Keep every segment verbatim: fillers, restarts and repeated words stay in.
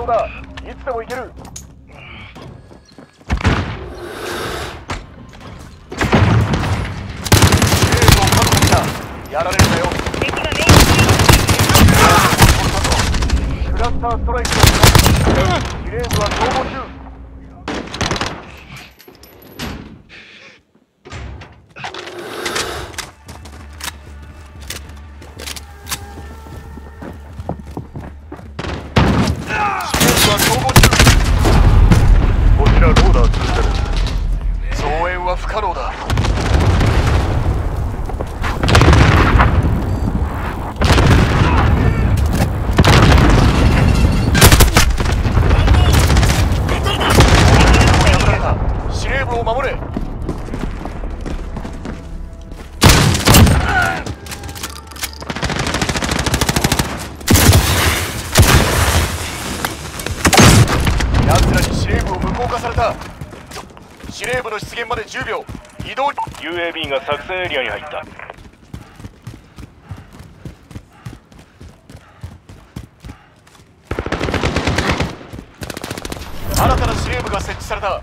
能だ。いつでも行ける。やられるなよ。敵がメインクラスターストライクの司令部は逃亡中。司令部は逃亡中。こちらローダー通過です。増援は不可能だ。守れ。奴らに司令部を無効化された。司令部の出現までじゅうびょう。移動。 ユーエービー が作戦エリアに入った。新たな司令部が設置された。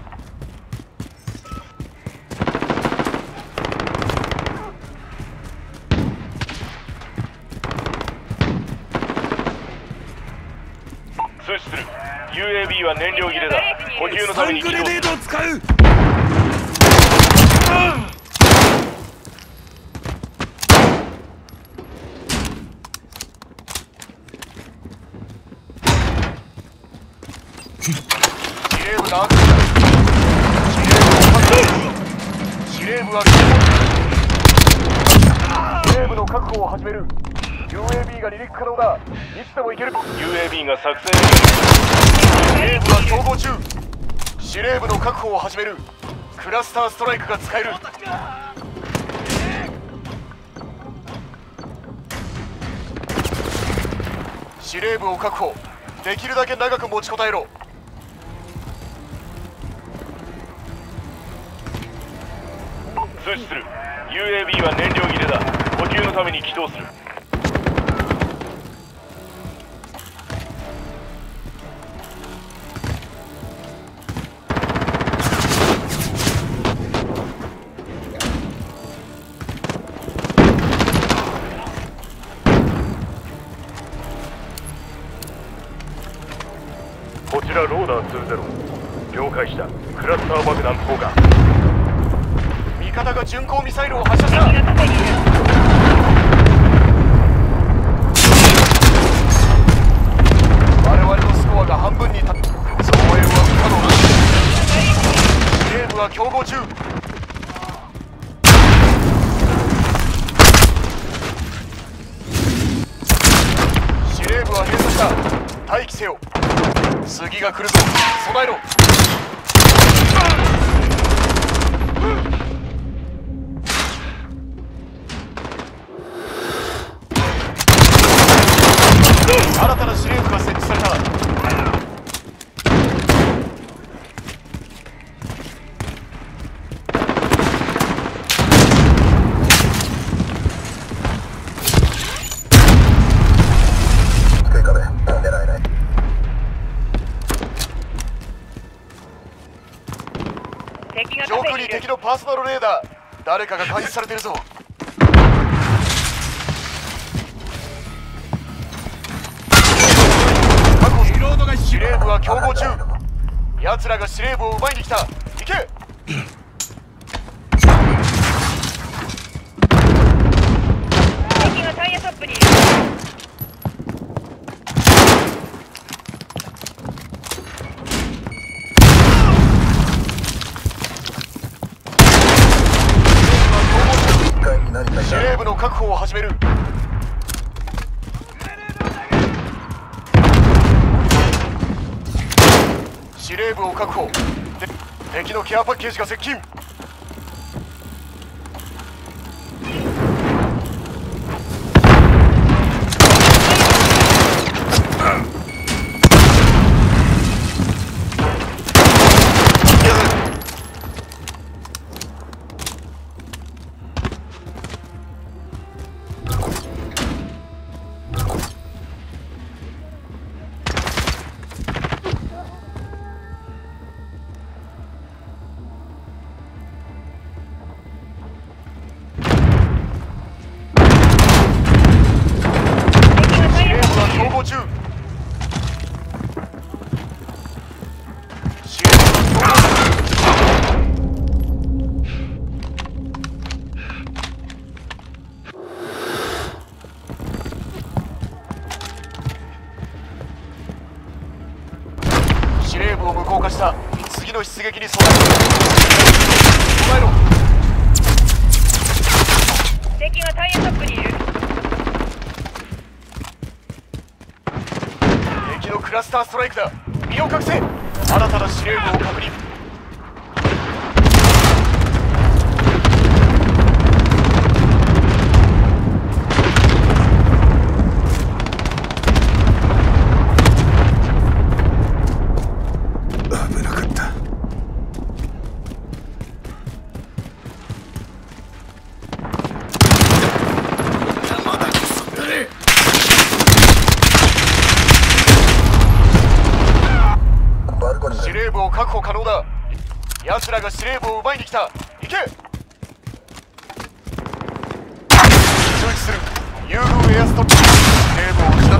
通知する。 ユーエービー は燃料切れだ。補給のために起動する。スタングレネードを使う。司令部が悪だ。司令部は司令部の確保を始める。ユーエービー が離陸可能だ。いつでも行ける。 ユーエービー が作戦エリアに。司令部は逃亡中。司令部の確保を始める。クラスターストライクが使える。司令部を確保。できるだけ長く持ちこたえろ。通知する。 ユーエービー は燃料切れだ。補給のために起動する。こちらローダーにじゅう。了解した。クラスター爆弾投下。味方が巡航ミサイルを発射した。我々のスコアが半分にた。増援は不可能だ。司令部は競合中。司令部は閉鎖した。待機せよ。次が来るぞ。備えろ。新たな司令部が設置された。上空に敵のパーソナルレーダー。誰かが監視されてるぞ。司令部は競合中。奴らが司令部を奪いに来た。行け。敵がタイヤトップにいる。司令部の確保を始める。司令部を確保。敵のケアパッケージが接近。 降下した。次の出撃に備えろ。備えろ。 敵がタイヤトップにいる。 敵のクラスターストライクだ。身を隠せ。新たな司令部を確認。 危なかった。まだこそったれ。 司令部を確保可能だ。奴らが司令部を奪いに来た。行け。通知する。優遇エアストップ。司令部を失った。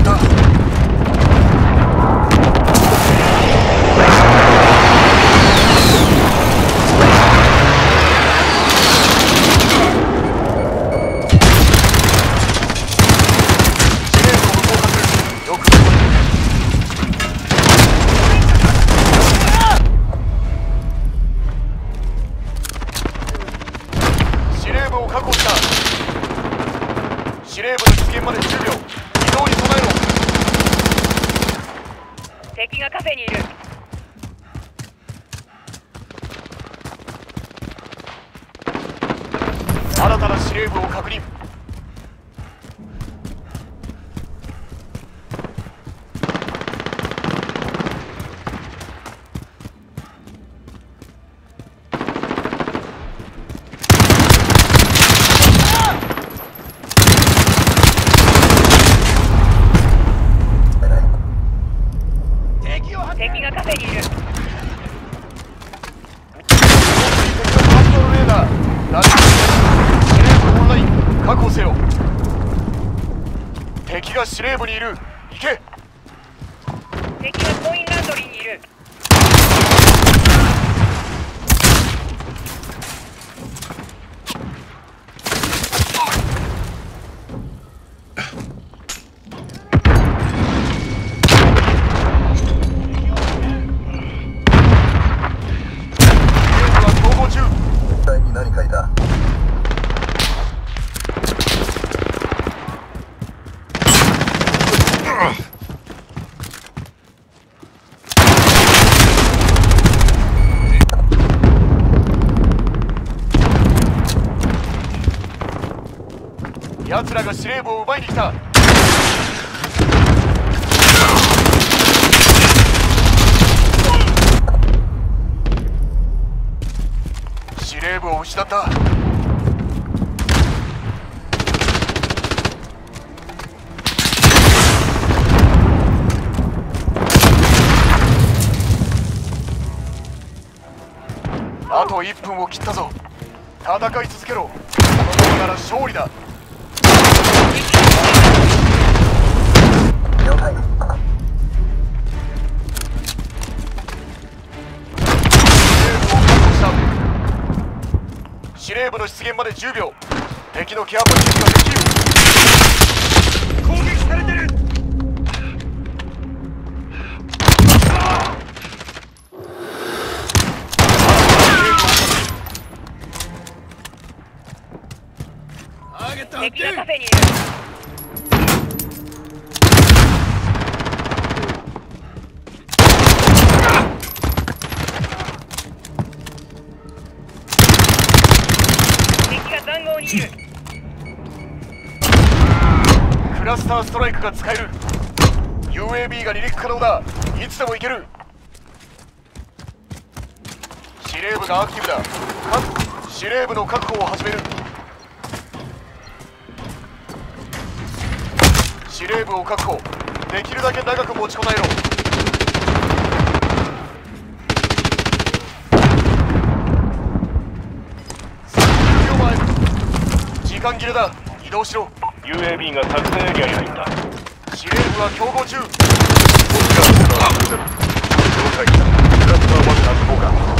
司令部の出現までじゅうびょう。移動に備えろ。 敵がカフェにいる。 新たな司令部を確認。 敵がカフェにいる。 確保せよ。敵が司令部にいる。行け。 敵がコインランドリーにいる。 何かいた。 奴らが司令部を奪いに来た。司令部を失った。あといっぷんを切ったぞ。戦い続けろ。このままなら勝利だ。 了解。 司令部の出現までじゅうびょう。敵のケアポジションができる。攻撃されてる。 敵がカフェにいる。敵が塹壕にいる。 クラスターストライクが使える。 ユーエービー が離陸可能だ。いつでも行ける。司令部がアクティブだ。各司令部の確保を始める。司令部を確保。できるだけ長く持ちこたえろ。さんじゅうびょうまえ。時間切れだ。移動しろ。 ユーエービー が作戦エリアに入った。 司令部は競合中。 了解。クラスター爆発効果。